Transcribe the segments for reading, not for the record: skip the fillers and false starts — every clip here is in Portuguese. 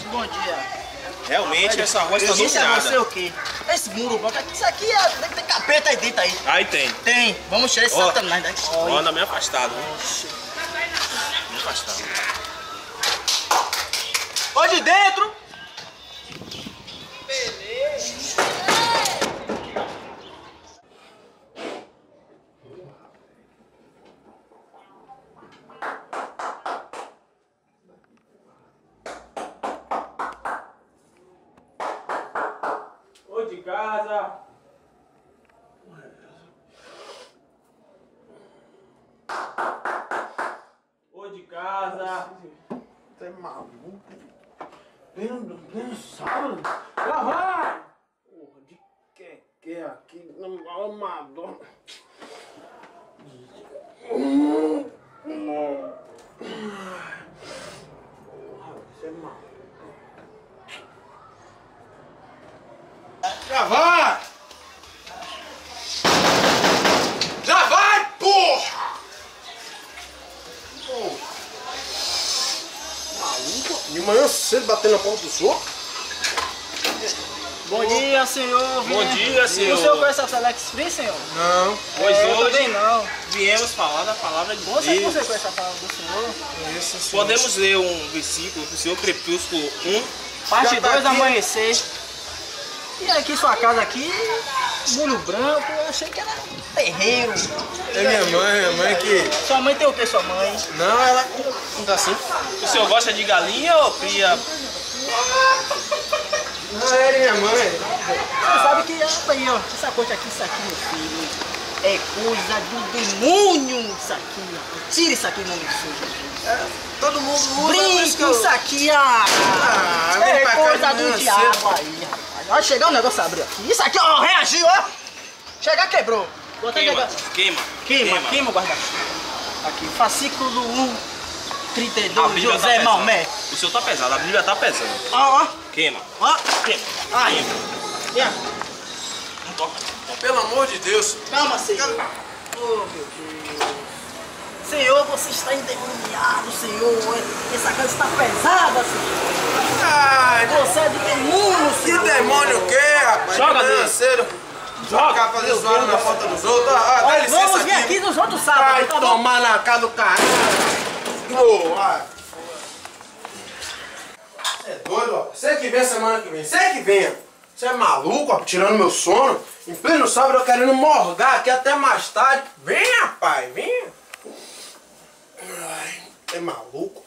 bom dia. Realmente essa rua está Isso é dominada. você o quê? Esse muro branco aqui, isso aqui deve ter capeta aí dentro aí. Aí tem. Tem. Vamos tirar esse Ó, satanás daqui. Ó, anda meio afastado. Meio afastado. Ó de dentro. Ô de casa. Ô de casa. Você é maluco? Pleno sábado? Já vai! Porra, de que aqui, não amador. Porra, você é maluco. Já vai! Já vai, porra! Maluco? De manhã cedo batendo na porta dos outros? Bom dia, senhor. Bom dia, senhor. O senhor conhece a Alex Free, senhor? Não. Pois Eu hoje também não. viemos falar da palavra de Você Deus. conhece a palavra do senhor? Isso, sim. Podemos ler um versículo do Senhor Crepúsculo 1. Parte Já tá 2, aqui. amanhecer. E aqui, sua casa aqui, muro branco, eu achei que era terreiro. É minha mãe que... Sua mãe tem o que, sua mãe? Não, ela não tá assim. O senhor gosta de galinha ou cria? Não, é minha mãe. Você sabe que, aí, ó, essa coisa aqui, isso aqui, meu filho, é coisa do demônio, isso aqui, ó. Tira isso aqui, em nome de Jesus. Todo mundo usa, por isso que Brinca eu... isso aqui, ah, vem é pra cá coisa de do manhã diabo cedo. aí, rapaz. Vai chegar um negócio, abriu aqui. Isso aqui, ó, reagiu, ó. Chegar, quebrou. Vou até Queima, pegar. queima. Queima o guarda-chuva. Aqui, fascículo 1, A 32, Bíblia tá José pesando. Maomé. O senhor tá pesado, a Bíblia tá pesando. Ó, ó, Queima. ó. Queima. Aí. Queima. Não toca. Pelo amor de Deus. Calma, Senhor. Oh, meu Deus. Senhor, você está endemoniado, Senhor. Essa casa está pesada, Senhor. Ai, Você é de demônio, que Senhor. demônio o quê, rapaz? Joga De manhã dele. cedo. Joga. Ficar fazendo zoada na porta dos outros. Ah, dá Olha, licença vamos vir aqui nos outros sábados, Vai tá bom? tomar na cara do caralho. Porra. Você é doido, ó. Você que vem semana que vem. Você que vem. Você é maluco, ó, tirando meu sono. Em pleno sábado eu querendo morgar aqui até mais tarde. Vem, rapaz, vem. Ai, é maluco.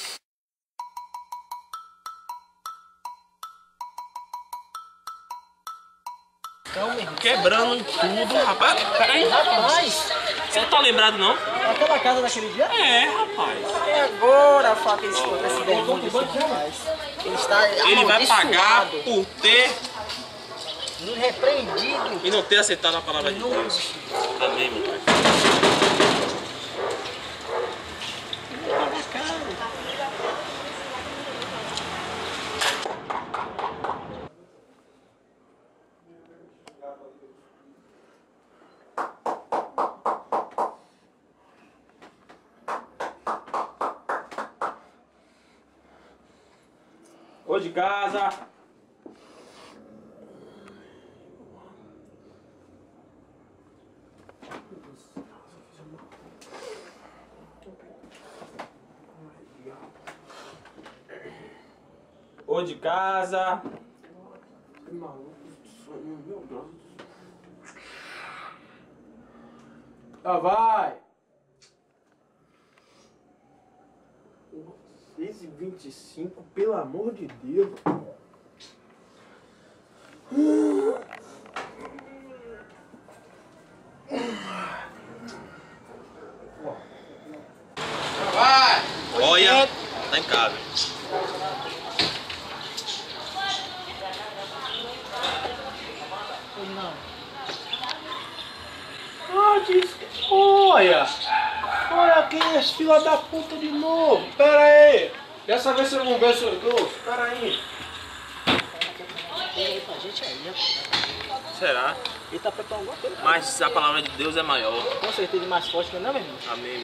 Então, meu irmão. Quebrando tudo, rapaz. Peraí. Rapaz, Você não tá lembrado, não? aquela casa daquele dia? É, rapaz. É agora, Fábio, esse demônio desse rapaz. Ele está Ele vai pagar amaldiçoado, por ter repreendido. e não ter aceitado a palavra de Deus. Amém, meu pai. Ô de casa. Ô de casa. Que maluco de sono, meu Deus. Já vai. 6h25, pelo amor de Deus. Vai! Olha, tá em casa. Não. Ah, olha! Olha aqui esse filho da puta de novo! Pera aí! Dessa vez vocês vão ver seus dois. Pera aí! Tem aí pra gente aí, ó. Será? Ele tá preparando alguma coisa. Mas a palavra de Deus é maior. Com certeza mais forte, não é, meu irmão? Amém.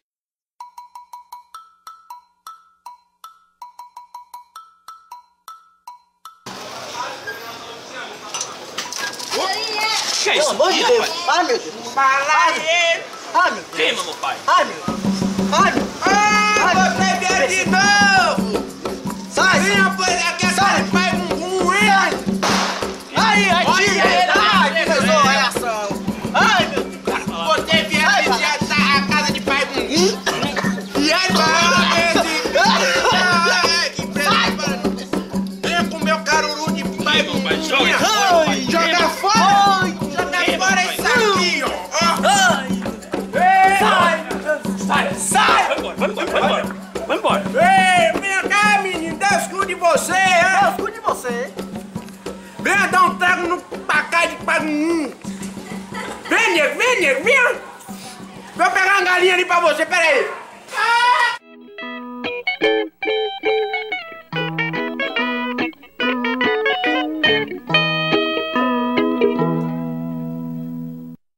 Pelo amor de Deus. Ai, meu Deus. Balaieiro. Ai, meu Deus. Queima, meu pai. Ai, meu Deus. Ai, meu Deus. Você vier de novo! Sai, Minha coisa aqui é cara de pai bumbum, hein? Aí, Olha tira aí, ele. Ai, que olha pessoa aí. é essa? Ai, meu Deus. Você vier visitar a casa de pai bumbum? E aí, que preço. Venha com meu caruru de pai Queima, pai. bumbum. Joga fora, pai. Joga Queima. fora! Joga Queima, fora pai. isso aqui, ó! Sai! Vai embora, vai embora, vai embora. Vai embora. Ei, vem cá, menino, Deus cuide de você, é? Deus cuide de você. Venha dar um trago no pacai de pai bumbum. Vem, nego, vem! Vou pegar uma galinha ali pra você, pera aí.